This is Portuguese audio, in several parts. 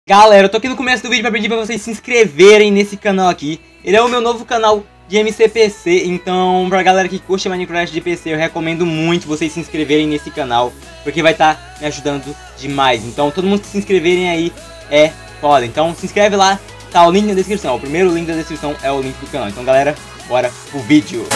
Galera, eu tô aqui no começo do vídeo pra pedir pra vocês se inscreverem nesse canal aqui. Ele é o meu novo canal de MCPC, então pra galera que curte Minecraft de PC, eu recomendo muito vocês se inscreverem nesse canal, porque vai estar me ajudando demais. Então todo mundo que se inscreverem aí é foda. Então se inscreve lá, tá o link na descrição. O primeiro link da descrição é o link do canal. Então galera, bora pro vídeo.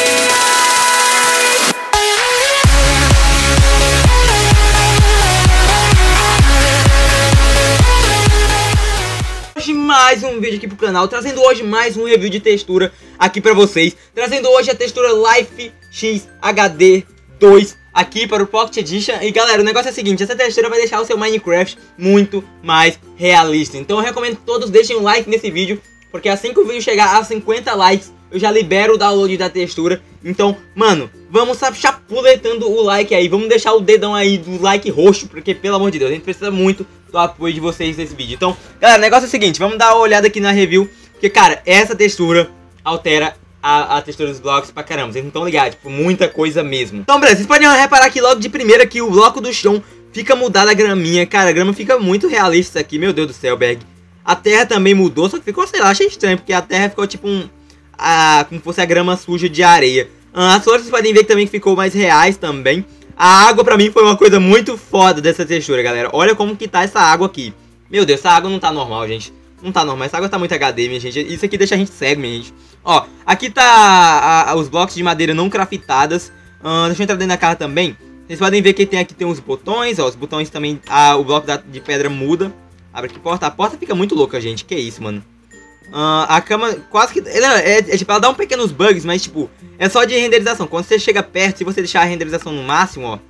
Mais um vídeo aqui pro canal, trazendo hoje mais um review de textura aqui pra vocês. Trazendo hoje a textura Life X HD 2 aqui para o Pocket Edition. E galera, o negócio é o seguinte, essa textura vai deixar o seu Minecraft muito mais realista. Então eu recomendo que todos deixem um like nesse vídeo, porque assim que o vídeo chegar a 50 likes, eu já libero o download da textura. Então, mano, vamos chapuletando o like aí. Vamos deixar o dedão aí do like roxo, porque pelo amor de Deus, a gente precisa muito do apoio de vocês nesse vídeo. Então, galera, o negócio é o seguinte, vamos dar uma olhada aqui na review, porque, cara, essa textura altera a textura dos blocos pra caramba. Vocês não estão ligados, tipo, muita coisa mesmo. Então, beleza, vocês podem reparar aqui logo de primeira que o bloco do chão fica mudado a graminha. Cara, a grama fica muito realista aqui, meu Deus do céu, Berg. A terra também mudou, só que ficou, sei lá, achei estranho, porque a terra ficou tipo como fosse a grama suja de areia. As flores vocês podem ver que também ficou mais reais também. A água pra mim foi uma coisa muito foda dessa textura, galera. Olha como que tá essa água aqui. Meu Deus, essa água não tá normal, gente. Não tá normal, essa água tá muito HD, minha gente. Isso aqui deixa a gente cego, minha gente. Ó, aqui tá os blocos de madeira não craftadas. Deixa eu entrar dentro da casa também. Vocês podem ver que aqui tem uns botões, ó. Os botões também, o bloco de pedra muda. Abre aqui a porta fica muito louca, gente. Que isso, mano. A cama quase que... tipo, ela dá pequenos bugs, mas tipo, é só de renderização. Quando você chega perto, se você deixar a renderização no máximo, ó.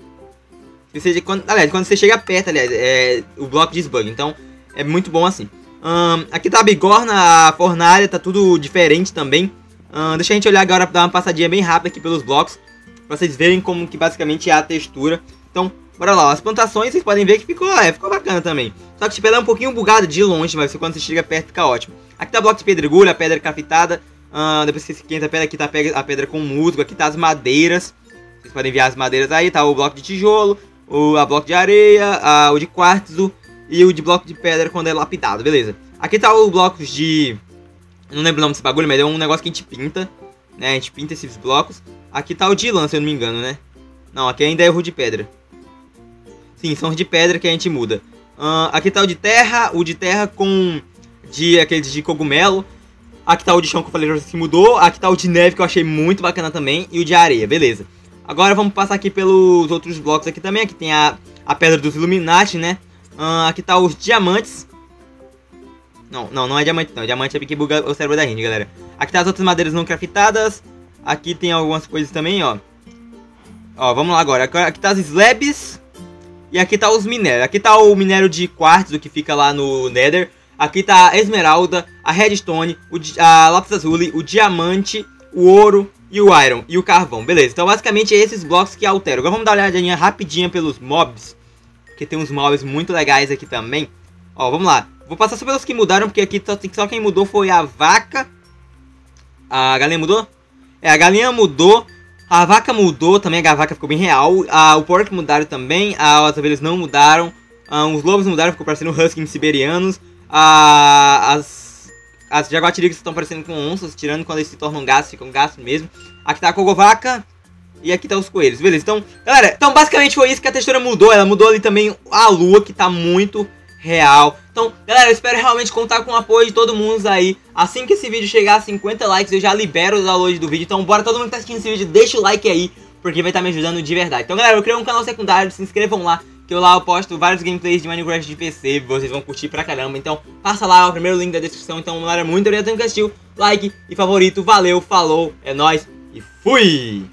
Quando você chega perto, o bloco desbuga. Então, é muito bom assim. Aqui tá a bigorna, a fornalha, tá tudo diferente também. Deixa a gente olhar agora, dar uma passadinha bem rápida aqui pelos blocos, pra vocês verem como que basicamente é a textura. Então, bora lá, as plantações vocês podem ver que ficou bacana também. Só que tipo, ela é um pouquinho bugada de longe, mas quando você chega perto fica ótimo. Aqui tá o bloco de pedregulho, a pedra craftada. Depois que você esquenta a pedra, aqui tá a pedra com musgo. Aqui tá as madeiras. Vocês podem ver as madeiras aí, tá o bloco de tijolo, a bloco de areia, o de quartzo e o de bloco de pedra quando é lapidado, beleza. Aqui tá o bloco de... eu não lembro o nome desse bagulho, mas é um negócio que a gente pinta, né? A gente pinta esses blocos. Aqui tá o de lã, se eu não me engano, né? Não, aqui ainda é o de pedra. Sim, são os de pedra que a gente muda. Aqui tá o de terra com aqueles de cogumelo. Aqui tá o de chão que eu falei que mudou. Aqui tá o de neve que eu achei muito bacana também. E o de areia, beleza. Agora vamos passar aqui pelos outros blocos aqui também. Aqui tem a pedra dos Illuminati, né? Aqui tá os diamantes. Não é diamante não. Diamante é porque buga o cérebro da gente, galera. Aqui tá as outras madeiras não craftadas. Aqui tem algumas coisas também, ó. Ó, vamos lá agora. Aqui tá as slabs. E aqui tá os minérios. Aqui tá o minério de quartzo que fica lá no Nether. Aqui tá a esmeralda, a redstone, a lápis lazuli, o diamante, o ouro e o iron e o carvão. Beleza, então basicamente é esses blocos que alteram. Agora vamos dar uma olhadinha rapidinha pelos mobs, porque tem uns mobs muito legais aqui também. Ó, vamos lá. Vou passar só pelos que mudaram, porque aqui só quem mudou foi a vaca. A galinha mudou? A galinha mudou. A vaca mudou também, a vaca ficou bem real. O porco mudaram também. As ovelhas não mudaram. Os lobos mudaram, ficou parecendo huskies siberianos. As jaguatiricas estão parecendo com onças, tirando quando eles se tornam gatos, ficam gatos mesmo. Aqui tá a cogovaca. E aqui tá os coelhos, beleza? Então, galera, basicamente foi isso que a textura mudou. Ela mudou ali também a lua, que tá muito real. Então, galera, eu espero realmente contar com o apoio de todo mundo aí. Assim que esse vídeo chegar a 50 likes, eu já libero o download do vídeo. Então, bora todo mundo que tá assistindo esse vídeo, deixa o like aí, porque vai estar me ajudando de verdade. Então, galera, eu criei um canal secundário, se inscrevam lá, que eu posto vários gameplays de Minecraft de PC, vocês vão curtir pra caramba. Então, passa lá, o primeiro link da descrição. Então, galera, muito obrigado por assistir, like e favorito. Valeu, falou, é nóis e fui!